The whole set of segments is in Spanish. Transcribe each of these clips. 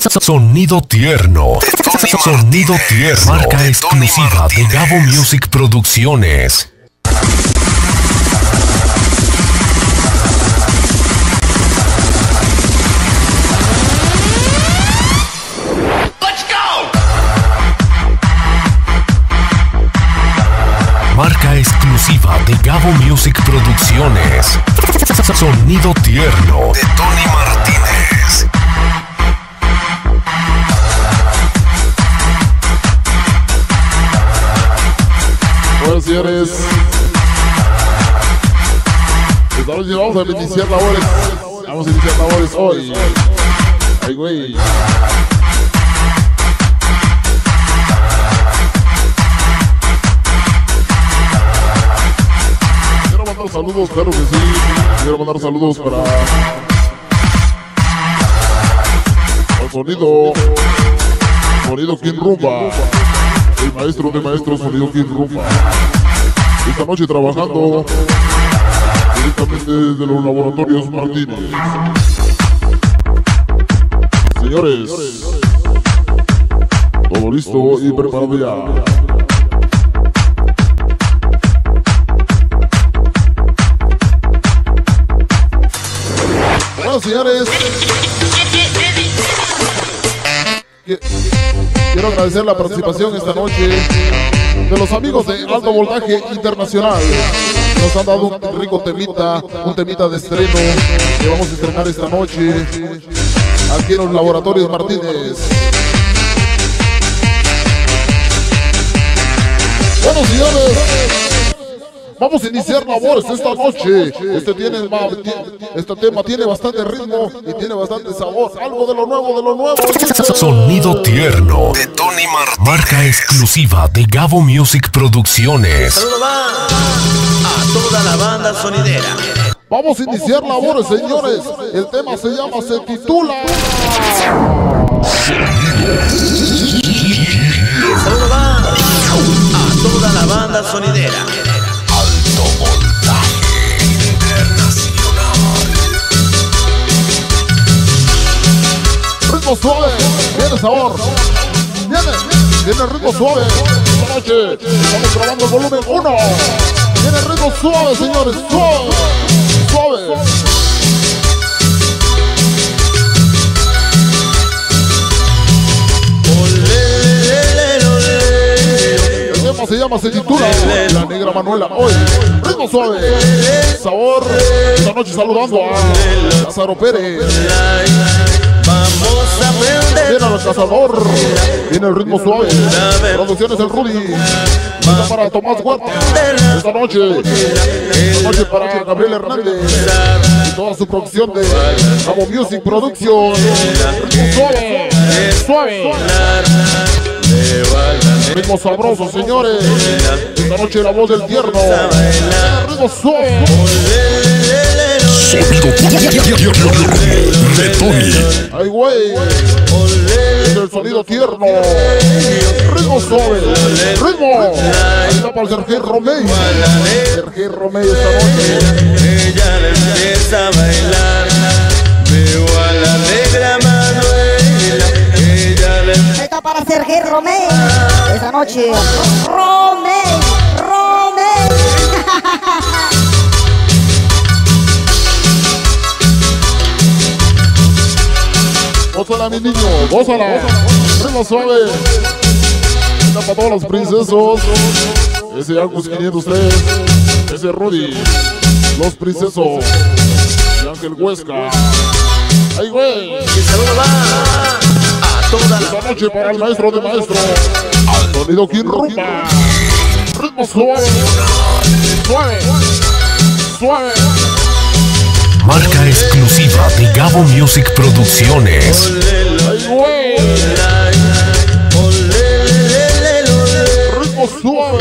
Sonido tierno. Sonido tierno. Marca exclusiva de Gabo Music Producciones. Marca exclusiva de Gabo Music Producciones. Sonido tierno de Tony Martínez. Bueno, señores, vamos a iniciar labores. Vamos a iniciar labores hoy. Ay, güey. Quiero mandar saludos, claro que sí. Quiero mandar saludos para el sonido King Rumba. El maestro de maestros, sonido King Rumba. Esta noche trabajando directamente desde los laboratorios Martínez. Señores, todo listo y preparado ya. Bueno, señores, quiero agradecer la participación esta noche de los amigos de Alto Voltaje Internacional. Nos han dado un rico temita, un temita de estreno que vamos a estrenar esta noche aquí en los laboratorios Martínez. Bueno, señores, vamos a iniciar labores esta noche. Este tema tiene bastante ritmo y tiene bastante sabor. Algo de lo nuevo, Sonido tierno de Tony Martínez. Marca exclusiva de Gabo Music Producciones. Saludos a toda la banda sonidera. Vamos a iniciar labores, señores. El tema se titula Saludos a toda la banda sonidera. Alto Voltaje Internacional. ritmo suave, viene sabor. Viene ritmo suave. Esta noche estamos grabando el volumen 1. Viene ritmo suave, señores. Suave. El tema se titula La Negra Manuela. Hoy, ritmo suave, sabor. Esta noche saludando a Lázaro Pérez. Vamos a aprender. Viene al cazador. Viene el ritmo suave. Producciones El Rudy. Esta para Tomás Huerta. Esta noche para Gabriel Hernández y toda su producción de Gabo Music Production. Ritmo suave. Ritmo sabroso, señores. Esta noche la voz del tierno. Ritmo suave. Sonido de Tony. Ay, güey. Es el sonido tierno. Ritmo suave. Ritmo. Ahí está para el Sergio Romey. Sergio Romey esta noche. Ella le empieza a bailar. Veo a la negra Manuela. Ella le Ahí está para Sergio Romey. Esta noche. Romey. Gózala, mi niño, gózala. Ritmo suave. Está para todos los princesos. Ese Angus 503. Ese Rudy. Los princesos. Y Ángel Huesca. Ay, güey. Y saludo va a toda la Esta noche para el maestro de maestros. Sonido King Rumba. Ritmo suave. Suave. Marca exclusiva de Gabo Music Producciones. Ay, güey. Ritmo suave.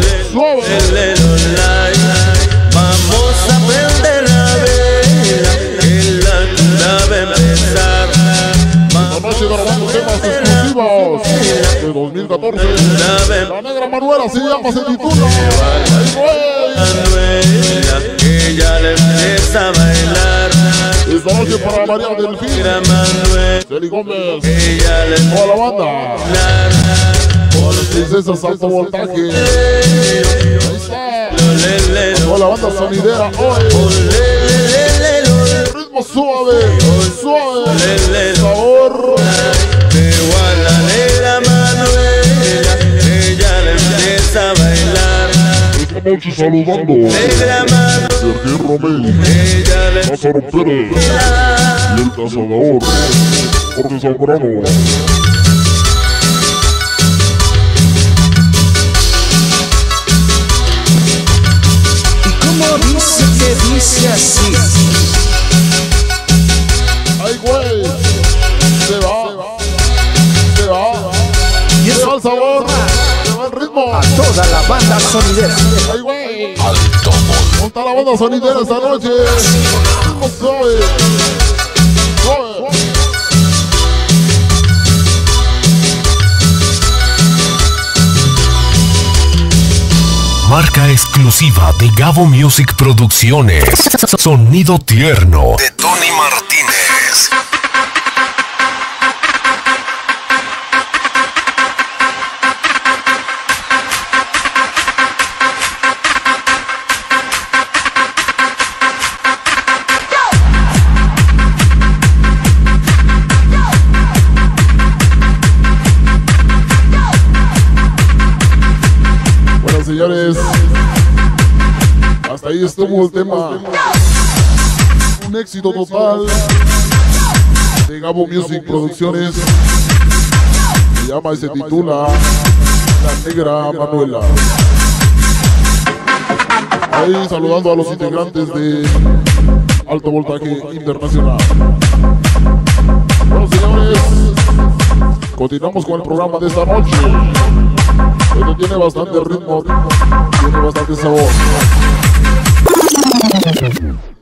Vamos a aprender a ver que la cuna va a empezar. Esta noche grabando temas exclusivos de 2014. La Negra Manuela se titula. Ay, güey. Ella le empieza a bailar. Esta noche para María Delfín, Celi Gómez, ella le toda la banda, todas las princesas alto voltaje. Ahí está, toda la banda sonidera hoy. Ritmo suave, suave, sabor. Veo a la negra Manuela, ella le empieza a bailar. Esta noche saludando Negra Manuela, Sergio Romero, ella le Lázaro Pérez y el cazador Jorge Zambrano. Como dice que dice así. Ay, güey, se va, se va, Y se va eso el sabor, se va el ritmo. a toda la banda sonidera. Ay, güey, Alto Vol. monta la banda sonidera esta noche. Ritmo suave, suave. Marca exclusiva de Gabo Music Producciones. Sonido tierno de Tony Martínez. Bueno, señores, hasta ahí estuvo el tema. Un éxito total de Gabo Music Producciones. Se llama y se titula La Negra Manuela. Ahí saludando a los integrantes de Alto Voltaje Internacional. Bueno, señores, continuamos con el programa de esta noche. Esto tiene bastante ritmo, tiene bastante sabor.